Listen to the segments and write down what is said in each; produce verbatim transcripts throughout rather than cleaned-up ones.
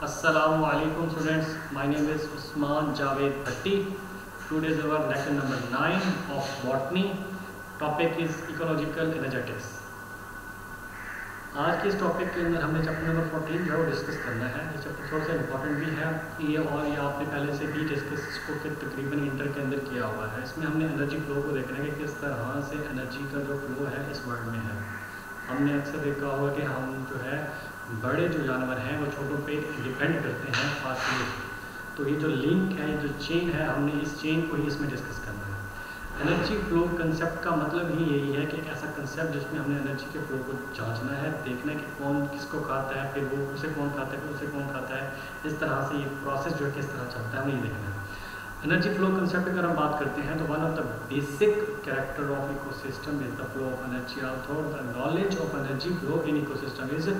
Assalamu alaikum students. My name is Usman Javed Bhatti. Today is our lecture number nine of botany. Topic is ecological energetics. आज के इस topic के अंदर हमने chapter number fourteen जो है वो डिस्कस करना है। ये चैप्टर थोड़ा सा इंपॉर्टेंट भी है ये, और ये आपने पहले से भी डिस्कस इसको के तकरीबन इंटर के अंदर किया हुआ है। इसमें हमने एनर्जी फ्लो को देखना है कि किस तरह से एनर्जी का जो फ्लो है इस वर्ल्ड में है। हमने अक्सर देखा होगा कि हम जो है बड़े जो जानवर हैं वो छोटों पे डिपेंड करते हैं फासले। तो ये जो लिंक है, ये जो चेन है, हमने इस चेन को ही इसमें डिस्कस करना है। एनर्जी फ्लो कंसेप्ट का मतलब ही यही है कि एक ऐसा कंसेप्ट जिसमें हमने एनर्जी के फ्लो को जांचना है, देखना है कि कौन किसको खाता है, फिर वो उसे कौन खाता है, फिर उसे कौन खाता है। इस तरह से ये प्रोसेस जो है किस तरह चलता है हमें ये देखना है। एनर्जी फ्लो कंसेप्ट अगर हम बात करते हैं तो one of the basic character of ecosystem is the flow of energy. Also the knowledge of energy flow in ecosystem is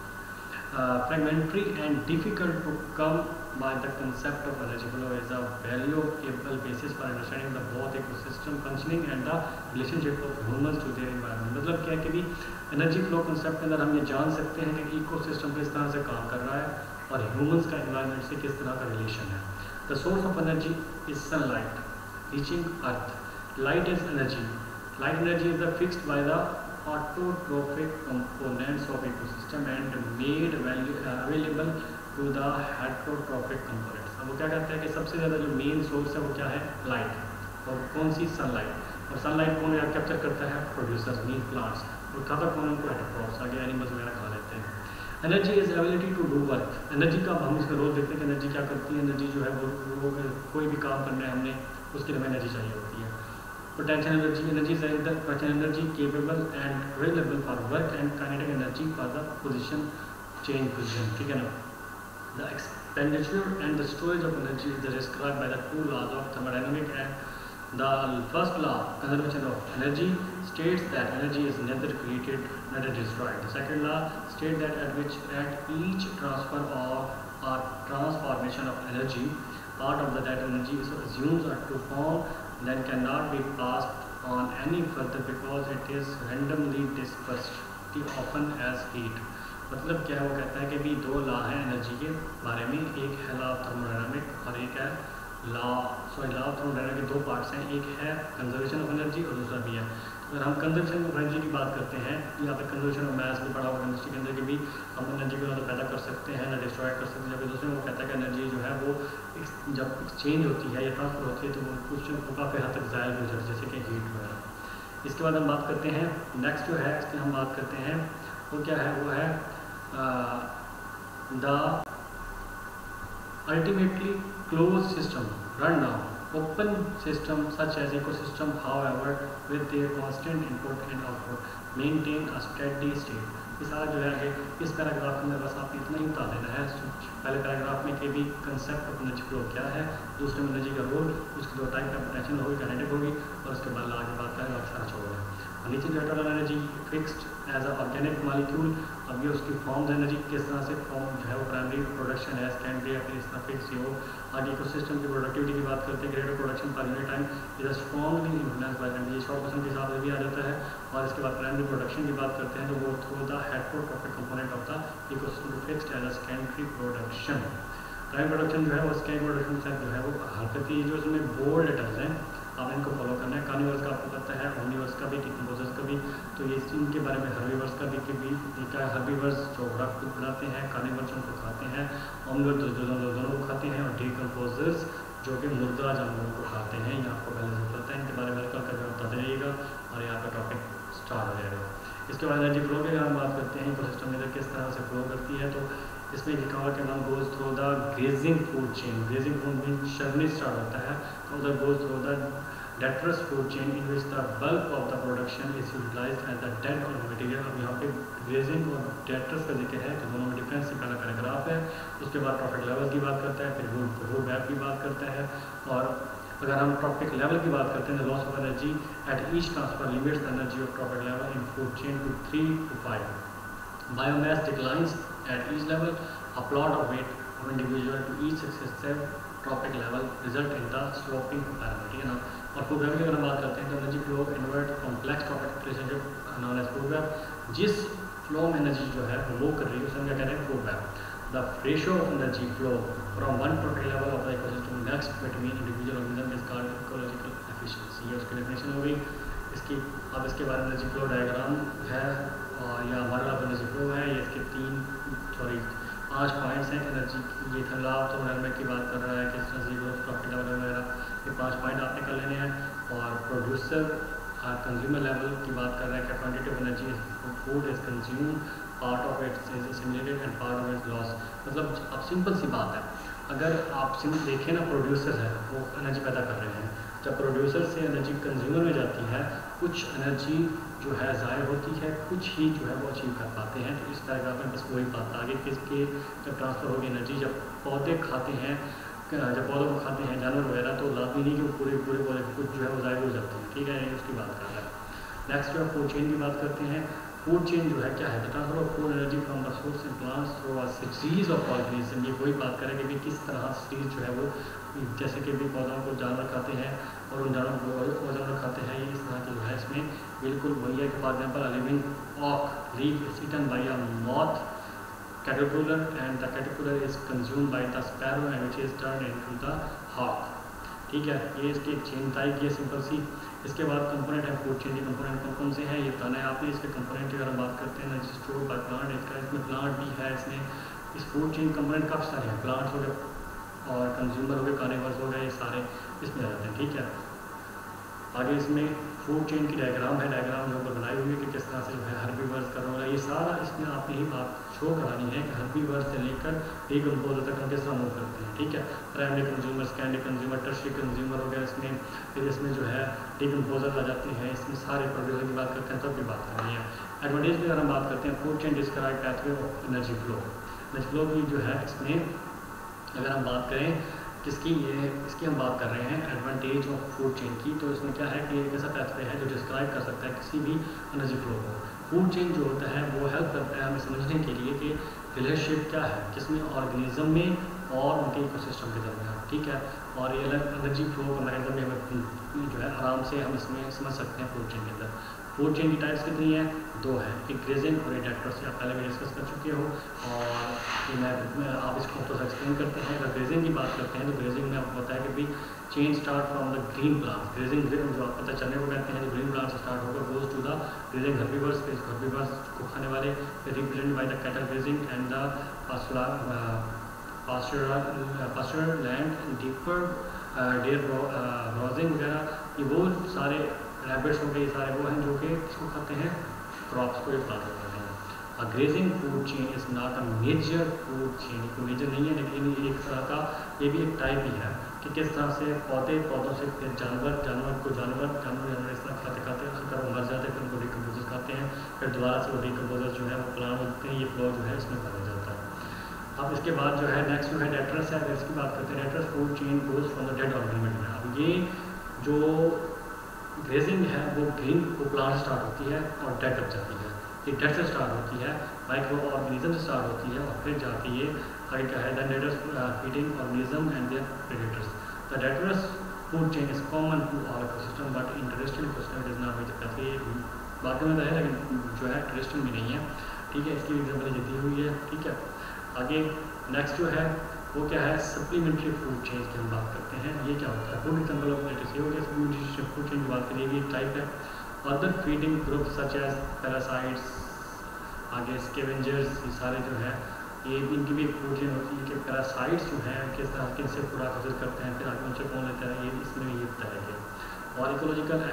Uh, fragmentary and difficult to come by. The concept of energy flow is a valuable basis for understanding the both ecosystem functioning and the relationship of humans to their environment. मतलब क्या है कि भी energy flow concept के अंदर हम ये जान सकते हैं कि इकोसिस्टम किस तरह से काम कर रहा है और ह्यूमंस का एनवायरनमेंट से किस तरह का रिलेशन है। The source of energy is sunlight reaching earth. Light is energy. Light energy is the fixed by the autotrophic components of ecosystem and made value, uh, available to the heterotrophic components। अब वो क्या कहते हैं कि सबसे ज़्यादा जो main source है वो क्या है, लाइट। और कौन सी, सनलाइट। और सनलाइट कौन कैप्चर करता है, प्रोड्यूसर्स मीन प्लांट्स। और खाता कौन, उनको हेटरोट्रॉप्स, आगे एनिमल्स वगैरह खा लेते हैं। Energy is ability to do work. Energy का हम इसका रोल देखते हैं कि एनर्जी क्या करती है। एनर्जी जो है वो, वो कोई भी काम करना है हमने, उसके लिए हमें एनर्जी चाहिए होती है। Potential energy, energy is the potential energy capable and available for work, and kinetic energy for the position change position, ठीक है ना। The expenditure and the storage of energy is described by the two laws of thermodynamics, and the first law, conservation of energy, states that energy is neither created nor destroyed. The second law states that at which at each transfer of or transformation of energy, part of the that energy is assumes are to form then cannot be passed on any further because it is randomly dispersed often as heat। मतलब क्या है, वो कहता है कि भी दो law हैं एनर्जी के बारे में, एक है लॉ ऑफ थर्मोडायनामिक और एक है law sorry law of thermodynamic के दो पार्ट्स हैं, एक है कंजर्वेशन ऑफ एनर्जी और दूसरा भी है। अगर हम कंजर्वेशन ऑफ एनर्जी की बात करते हैं, यहाँ पे कंजर्वेशन ऑफ मैस भी पड़ा हुआ केमिस्ट्री के अंदर कि भी हम एनर्जी को ना तो पैदा कर सकते हैं ना डिस्ट्रॉय कर सकते हैं। जबकि दूसरे में वो कहता है कि एनर्जी जो है वो जब एक्सचेंज होती है या ट्रांसफर होती है तो वो कुछ काफ़ी हद तक ज़ायल हो जाती है, जैसे कि हीट वगैरह। इसके बाद हम बात करते हैं नेक्स्ट जो है, इसकी हम बात करते हैं वो क्या है, वो है the ultimately close system run now open system such as ecosystem however with their constant input and output maintain a steady state। ये सारा जो है आगे इस पैराग्राफ के अंदर बस आपको इतना ही बता देना है। पहले पैराग्राफ में के भी कंसेप्ट ऑफ एनर्जी फ्लो क्या है, दूसरे में एनर्जी का रोल, उसकी दो टाइप का पोटेंशियल होगी, काइनेटिक होगी, और उसके बाद आगे बात करेंगे और सारा छोड़ दें। नीचे जो total energy fixed as a organic molecule. अब ये उसकी फॉर्म्स एनर्जी किस तरह से फॉर्म जो है वो प्राइमरी प्रोडक्शन है, सेकेंडरी या फिर इस तरह फिक्स हो। आगे इकोसिस्टम की प्रोडक्टिविटी की बात करते हैं, ग्रेटर प्रोडक्शन पर unit time is strongly influence by temperature, ये शॉर्ट क्वेश्चन के हिसाब से भी आ जाता है। और इसके बाद प्राइमरी प्रोडक्शन की बात करते हैं तो वो through the heterotrophic component of the ecosystem fixed as a secondary production. Primary production जो है वो सेकेंडरी प्रोडक्शन से जो है वो हरकती जो इसमें बोल्ड लेटर्स हैं, आप इनको फॉलो करना है। कार्निवर्स का आपको पता है, ओमनिवर्स का भी, डिकम्पोजर्स का भी, तो ये इनके बारे में हर्बीवर्स का भी कि भी क्या है, हर्बीवर्स जो रक्त बनाते हैं, कार्निवर्स उनको खाते हैं, ओमनिवर्स जो जो दोनों को खाते हैं, और डिकम्पोजर्स जो कि मुर्दा जानवरों को खाते हैं। ये आपको पहले से पता है, इनके बारे में हल्का कर बताते रहिएगा और यहाँ पर टॉपिक स्टार्ट हो जाएगा। इसके बाद एनर्जी फ्लो की हम बात करते हैं, इकोसिस्टम में किस तरह से फ्लो करती है। तो इसमें लिखा हुआ कि one goes through the grazing food chain. Grazing food में शर्नी स्टार्ट होता है, तो उधर goes through the detritus food chain in which the bulk of the production is utilised as the dead और मटेरियल। अब यहाँ पे ग्रेजिंग और डेट्रस का जिक्र है, तो दोनों में डिफरेंस से पहला पैराग्राफ है। उसके बाद ट्रॉपिक लेवल की बात करता है, फिर रूट वेब की बात करता है। और अगर हम ट्रॉपिक लेवल की बात करते हैं तो loss of energy at each transfer limits the energy of trophic level in food chain to three to five. Biomass declines at each level, a plot of weight of individual to each successive tropic level result in the sloping pyramid, ठीक है ना। और food web की अगर हम बात करते हैं तो energy flow invert complex trophic relationship known as food web. जिस फ्लो में एनर्जी जो है वो मूव कर रही है उसे हम क्या कह रहे हैं, food web. The ratio of energy flow from one protein level of the ecosystem next between individual organism is called ecological efficiency. ये उसकी डेफिनेशन हो गई इसकी। अब इसके बाद एनर्जी फ्लो डायग्राम है और या हमारे पास एनर्जी फ्लो है, ये इसके तीन सॉरी पाँच पॉइंट्स हैं एनर्जी। ये थर्मोडायनामिक थर्मोडायनामिक की बात कर रहा है कि एनर्जी ग्रोथ प्रॉफिट लेवल वगैरह, ये पाँच पॉइंट आपने कर लेने हैं। और प्रोड्यूसर कंज्यूमर लेवल की बात कर रहा है कि quantity of energy food is consume, part of it is assimilated and part of it loss. मतलब अब सिंपल सी बात है, अगर आप सिंपल देखें ना, प्रोड्यूसर है वो एनर्जी पैदा कर रहे हैं, जब प्रोड्यूसर से एनर्जी कंज्यूमर में जाती है कुछ एनर्जी जो है ज़ाहिर होती है, कुछ ही जो है वो अचीव कर पाते हैं। तो इस पैराग्राफ में बस वही बात आगे किसके जब ट्रांसफ़र होगी एनर्जी, जब पौधे खाते हैं, जब पौधों को खाते हैं जानवर वगैरह, तो लाजमी नहीं कि वो पूरे पूरे पौधे कुछ जो है वो ज़ाहिर हो जाते हैं, ठीक है, ये उसकी बात कर रहा है। नेक्स्ट जो है फूड चेन की बात करते हैं। फूड चेन जो है क्या है, transfer of food energy from the source in plants through a series of organism. ये वही बात करें कि किस तरह सीरीज जो है वो, जैसे कि भी पौधों को जानवर खाते हैं और उन जानवरों को वो जानवर खाते हैं, ये इस तरह की जो है इसमें बिल्कुल वही है कि for example living oak leaf is eaten by a moth caterpillar and the caterpillar is consumed by the sparrow and which is turned into the hawk। ठीक है, ये इसकी एक चेन टाइप की है सिंपल सी। इसके बाद कंपोनेंट है फूड चेन के कंपोनेंट कौन कौन से हैं ये बताना है आपने। इसके कंपोनेंट की अगर हम बात करते हैं एनर्जी स्टोर बाय प्लांट, इसका इसमें प्लांट भी है, इसमें इस फूड चेन कंपोनेंट काफ़ी सारे हैं, प्लांट्स हो गए और कंज्यूमर हो गए, कार्निवर्स हो गए, ये सारे इसमें आ जाते हैं। ठीक है, आगे इसमें फूड चेन की डायग्राम है, डायग्राम जो ऊपर बनाई हुई है कि किस तरह से जो है हर्बीवर्स का रोल है, ये सारा इसमें आपने ही बात शो करानी है कि हर्बीवर्स से लेकर डीकम्पोजर तक हम किस तरह मूव करते हैं। ठीक है, primary consumer, secondary consumer, tertiary consumer हो गया इसमें, फिर इसमें जो है डीकम्पोजर आ जाते हैं, इसमें सारे प्रोड्यूसर की बात करते हैं, तब भी बात करनी है। एडवांटेज की अगर हम बात करते हैं, food chain describe pathway of energy flow. Energy flow की जो है इसमें अगर हम बात करें किसकी, ये इसकी हम बात कर रहे हैं एडवांटेज ऑफ फूड चेन की, तो इसमें क्या है कि एक ऐसा पैथवे है जो डिस्क्राइब कर सकता है किसी भी एनर्जी फ्लो को। फूड चेन जो होता है वो हेल्प करता है हमें समझने के लिए कि रिलेशनशिप क्या है किसमें, ऑर्गेनिज्म में और उनके इकोसिस्टम के दरमियान। ठीक है, और ये एनर्जी फ्लो का मैकेनिज्म भी हमें जो है आराम से हम इसमें समझ सकते हैं फूड चेन के अंदर। फूड चेन की टाइप्स कितनी हैं, दो हैं, एक ग्रेजिंग और एक डेट्रस, आप पहले भी डिस्कस कर चुके हो और ये मैं आप इसको थोड़ा सा एक्सप्लेन करते हैं। अगर ग्रेजिंग की बात करते हैं तो ग्रेजिंग में आपको पता है कि भाई chain start from the green plant, grazing जो आप पता चलने को कहते हैं, जो ग्रीन प्लांट से स्टार्ट होकर goes to the grazing herbivores, फिर हर्बीवर्स को खाने वाले, फिर represented by the cattle grazing and the pasture land deeper there browsing वगैरह, ये वो सारे रैबिट्स हो गए, सारे वो हैं जो कि इसको खाते हैं, क्रॉप्स को ये प्लांट करते हैं। A grazing food chain is not a major food chain, कोई मेजर नहीं है लेकिन एक तरह का ये भी एक टाइप ही है कि किस तरह से पौधे पौधों से फिर जानवर जानवर को जानवर जानवर जानवर इस तरह खाते खाते उसी तरह वो मर जाते हैं, फिर उनको डिकम्पोजर खाते हैं, फिर दोबारा से वो डिकम्पोजर जो है वो प्लांट होते हैं, ये फ्लो जो है इसमें बदल जाता है। अब इसके बाद जो है नेक्स्ट जो है डेट्रस है, अगर इसकी बात करते हैं detritus food chain goes from the dead organism में। अब ये जो ग्रेजिंग है वो ग्रीन को प्लांट स्टार्ट होती है और डेड तक जाती है, ये डेड से स्टार्ट होती है, माइक्रो ऑर्गेनिज्म से स्टार्ट होती है और फिर जाके ये आगे क्या है, then detritus feeding organism and their predators. The detritus food chain is common to all ecosystem but in terrestrial ecosystem it is not major pathway. ये बाकी में तो है लेकिन जो है टेरेस्ट्रियल में नहीं है। ठीक है, इसकी एग्जाम्पल दी हुई है। ठीक है, आगे नेक्स्ट जो है वो क्या है, सप्लीमेंट्री फूड चेन की हम बात करते हैं। ये क्या होता है, फूड एग्जाम्पल ऑफ लेटेस्ट ये हो गया सप्लीमेंट्री फूड चेन की बात करिए, ये टाइप है। Other feeding group such as parasites, आगे स्कैवेंजर्स, ये सारे जो है ये इनकी भी एक फूड चेन होती है कि पैरासाइट्स जो हैं किस तरह किन से पूरा हासिल करते हैं, फिर आगे उनसे कौन लेता है, ये इसमें भी ये बताया गया। और इकोलॉजिकल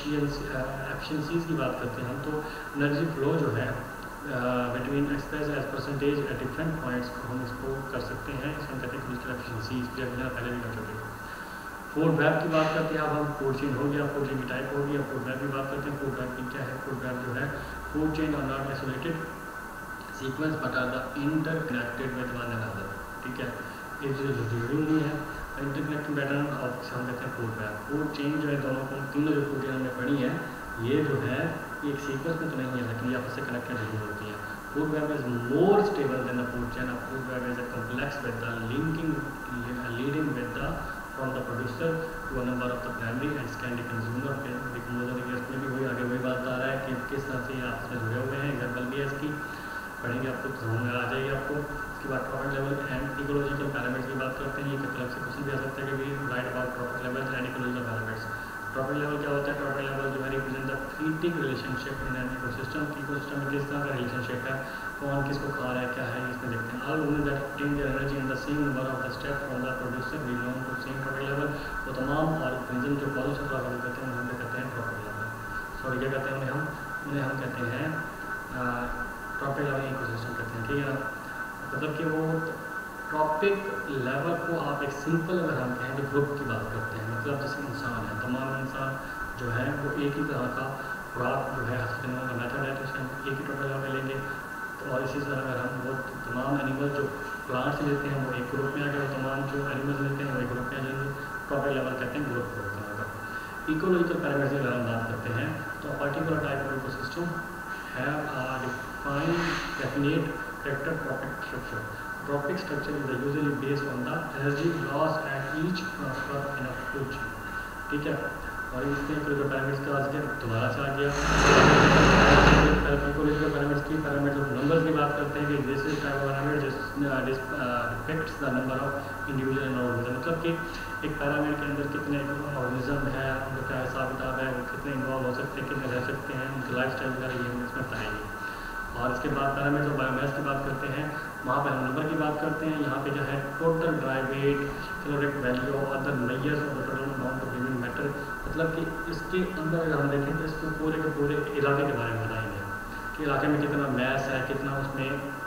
एफिशिएंसीज की बात करते हैं हम, तो एनर्जी फ्लो जो है between express as percentage at different points को हम इसको कर सकते हैं, इसको कहते हैं इकोलॉजिकल एफिशिएंसीज, पहले भी कर चुके हैं। फूड वेब की बात करते हैं, अब हम फूड चेन हो गया, फूड चेन की टाइप हो गया, फूड वेब की बात करते हैं। फूड वेब की क्या है, फूड वेब जो है food chain are not isolated sequence but are the interconnected with one another. ठीक है, ये जो जुड़ी हुई है इंटरकनेक्टेड पैटर्न और हम कहते हैं फूड वेब। फूड चेन जो है दोनों को तीनों जो फूड चेन हमने पढ़ी है ये जो है एक सीक्वेंस में तो नहीं है लेकिन ये आपस से कनेक्टेड जरूर होती है। Food web is more stable than the food chain. Food web is a complex with the linking leading with the from the producer to a number of the primary and secondary consumer. Consumer में भी वही आगे वही बात आ रहा है कि किस तरह से ये आपस में जुड़े हुए हैं, एग्जाम्पल भी है इसकी, पढ़ेंगे आपको समझ में आ जाएगी आपको। उसके बाद trophic level and ecological parameters की बात करते हैं। ये कल से क्वेश्चन भी आ सकता है कि भी write about trophic levels and ecological parameters. Trophic level क्या होता है? ट्रॉपिक लेवल जो है represent the feeding relationship in an ecosystem. Ecosystem में किस तरह का रिलेशनशिप है, कौन किसको खा रहा है, क्या है, इसमें देखते हैं। All that obtain their energy in the same number of the step from the producer belong to same trophic level. वो तमाम ऑर्गेनिज्म जो फॉलो चल रहा है कहते हैं हम कहते हैं ट्रॉपिक लेवल। सॉरी क्या कहते हैं उन्हें हम उन्हें हम कहते हैं ट्रॉपिक लेवल इकोसिस्टम कहते हैं, ठीक है ना। मतलब कि वो ट्रॉपिक लेवल को आप एक सिंपल अगर हम कहें तो ग्रुप की बात करते हैं, मतलब जैसे इंसान है, तमाम इंसान जो है वो एक ही तरह का खुराक जो है हासिल करने का मेथड है, तो उसे हम एक ही ट्रॉपिक लेवल लेंगे। तो और इसी तरह अगर हम वो तमाम एनिमल जो प्लांट्स लेते हैं वो एक ग्रुप में आ गए, तमाम जो एनिमल्स लेते हैं वो एक ग्रुप में आ जाएंगे। ट्रॉपिक लेवल कहते हैं ग्रुप ग्रुप तरह का। इकोलॉजिकल पैरामीटर्स की अगर हम बात करते हैं तो particular type of ecosystem have a defined definite character trophic structure. Trophic structure is usually based on the energy loss at each transfer in a food chain, ठीक है। और इसमें इकोलॉजिकल पैरामीटर्स का आज दोबारा से आ गया। इकोलॉजिकल पैरामीटर्स की पैरामीटर नंबर्स की बात करते हैं कि this is type of parameter जिस depicts the number of individual organism, मतलब कि एक पैरामीटर के अंदर कितने ऑर्गेनिज्म है, उनका क्या हिसाब किताब है, वो कितने इन्वॉल्व हो सकते हैं, कितने रह सकते हैं, उनकी लाइफ स्टाइल वगैरह ये हम इसमें बताएंगे। और इसके बाद पैरामीटर बायोमास की बात करते हैं, वहाँ पर हम नंबर की बात करते हैं। यहाँ पे जो है total dry weight, caloric value और other measures of the total amount of living matter, मतलब कि इसके अंदर अगर हम देखें तो इसको पूरे के पूरे इलाके के बारे में बताएंगे कि इलाके में कितना मैस है, कितना उसमें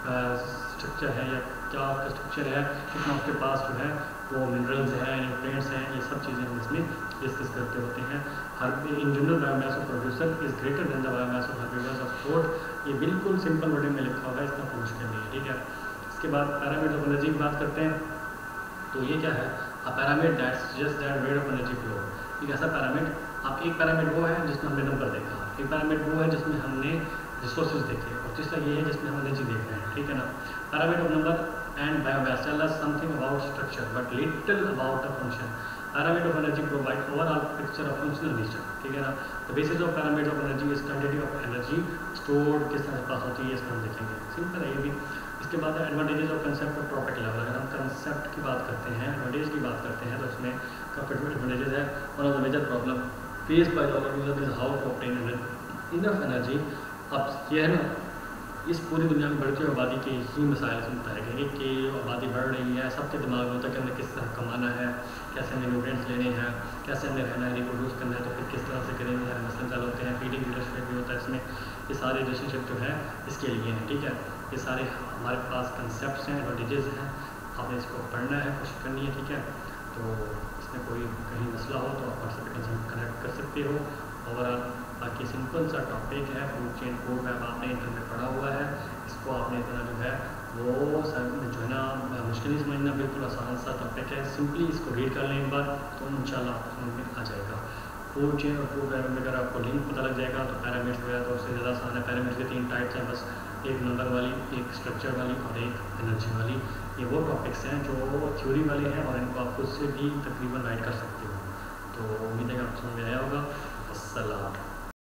स्ट्रक्चर है या क्या उसका स्ट्रक्चर है, कितना उसके पास जो है वो मिनरल्स हैं, न्यूट्रिएंट्स हैं, ये सब चीज़ें हम इसमें डिस्कस करते होते हैं। हर in general biomass of producer is greater than the biomass of herbivores of food. ये बिल्कुल सिंपल वर्डिंग में लिखा हुआ है, इसका कोई मुश्किल नहीं है, ठीक है। इसके बाद पैरामीटर ऑफ एनर्जी की बात करते हैं तो ये क्या है? A parameter that's just that rate of energy flow. एक ऐसा पैरामीटर, आप एक पैरामीटर वो है जिसमें हमने नंबर देखा, एक पैरामीटर वो है जिसमें हमने रिसोर्सेज देखे, और तीसरा ये है जिसमें हम एनर्जी देख रहे हैं, ठीक है ना। Parameter of number and biomass tell us something about structure but little about the function. Parameter of energy provide overall picture of functional nature, ठीक है ना। The basis of parameter of energy is quantity of energy stored, किस तरह पास होती है इसको हम देखेंगे, सिंपल है ये भी। इसके बाद advantages of concept of trophic level. अगर हम कंसेप्ट की बात करते हैं, एडवांटेज की बात करते हैं तो इसमें काफ़ी एडवांटेजेस है। One of the major problem face by the organism is how to obtain enough energy. अब ये है ना, इस पूरी दुनिया में बढ़ती हुई आबादी के ही मसाइल से बताएंगे कि आबादी बढ़ रही है, सबके दिमाग में होता है कि हमें किस तरह कमाना है, कैसे हमें न्यूट्रिएंट्स लेने हैं, कैसे हमें रहना है, रिप्रोड्यूस करना है, तो फिर किस तरह से करेंगे, हर मसले चालू होते हैं। फीडिंग रिलेशनशिप भी होता है इसमें, ये सारे रिलेशनशिप जो है इसके लिए हैं, ठीक है। ये सारे हमारे पास कंसेप्ट हैं, एडवांटेजेस हैं, आपने इसको पढ़ना है, कोशिश करनी है, ठीक है। तो इसमें कोई कहीं मसला हो तो आप व्हाट्सएप पे कनेक्ट कर सकते हो। ओवरऑल बाकी सिंपल सा टॉपिक है, फूड चेन फूड मैप आपने इंटर में पढ़ा हुआ है, इसको आपने इतना जो है वो सर जो है ना मुश्किल ही समझना, बिल्कुल आसान सा टॉपिक है। सिंपली इसको रीड कर लें एक बार तो इंशाल्लाह आपको समझ में आ जाएगा। फूड चेन और फूड पैरामीटर अगर आपको लिंक पता लग जाएगा तो पैरामीटर्स वगैरह तो उससे ज़्यादा आसान है। पैरामीटर्स के तीन टाइप्स हैं बस, एक नंबर वाली, एक स्ट्रक्चर वाली और एक एनर्जी वाली। ये वो टॉपिक्स हैं जो थ्योरी वाले हैं और इनको आप खुद से भी तकरीबन राइट कर सकते हो। तो उम्मीद है कि आपको समझ में आया होगा। अस्सलाम।